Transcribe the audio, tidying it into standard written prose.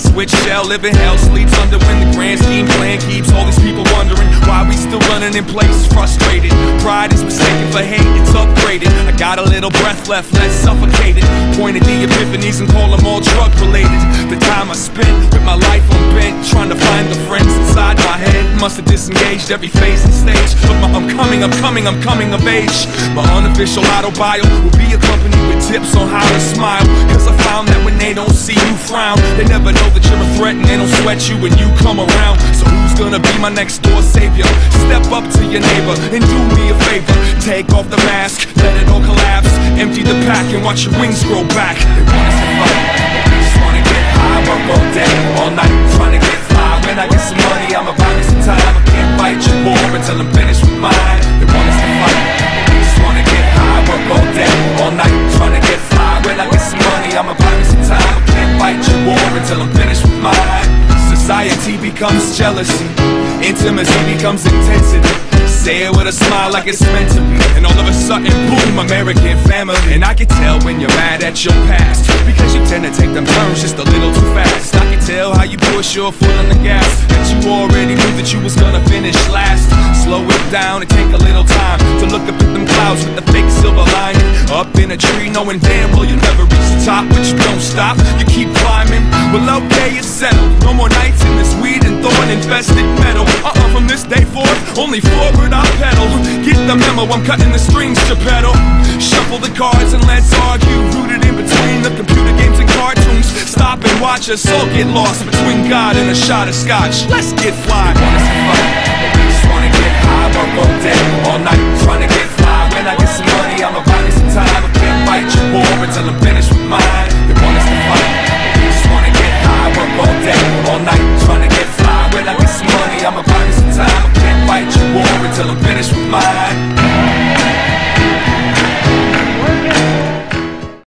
switch shell, living hell, sleeps under when the grand scheme plan keeps all these people wondering why we still running in place, frustrated. Pride is mistaken for hate, it's upgraded. I got a little breath left, let's suffocate it. Point at the epiphanies and call them all drug related. The time I spent with my life on bent, trying to find the friends inside my head. Must have disengaged every phase and stage of my I'm coming of age. My unofficial auto-bio will be accompanied with tips on how to smile, cause I found that when they don't see you frown, they never know that you're a threat and they don't sweat you when you come around. So who's gonna be my next door savior? Step up to your neighbor and do me a favor. Take off the mask, let it all collapse. Empty the pack and watch your wings grow back. They want us to fight, we just wanna get high. Work all day, all night, trying to get fly. When I get some money, I'ma buy me some time. I can't fight your war until I'm finished with mine. They want us to fight, we just wanna get high. Work all day, all night, trying to get fly. When I get some money, I'ma buy me some time. I can't fight your war until I'm finished with mine. Society becomes jealousy, intimacy becomes intensity. Say it with a smile like it's meant to be, and all of a sudden, boom, American family. And I can tell when you're mad at your past, because you tend to take them turns just a little too fast. I can tell how you push your foot on the gas, that you already knew that you was gonna finish last. Slow it down and take a little time to look up at them clouds with the fake silver lining. Up in a tree knowing damn well you'll never reach the top, but you don't stop, you keep climbing. Well okay, it's settled, no more nights in this weed and thorn infested metal. From this day forth, only forward I pedal. Get the memo, I'm cutting the strings to pedal. Shuffle the cards and let's argue, rooted in between the computer games and cartoons. Stop and watch us all get lost between God and a shot of scotch. Let's get fly. They want us to fight, we just wanna get high. Work all day, all night, trying to get fly. When I get some money, I'ma buy me some time. I can't fight your war until I'm finished with mine.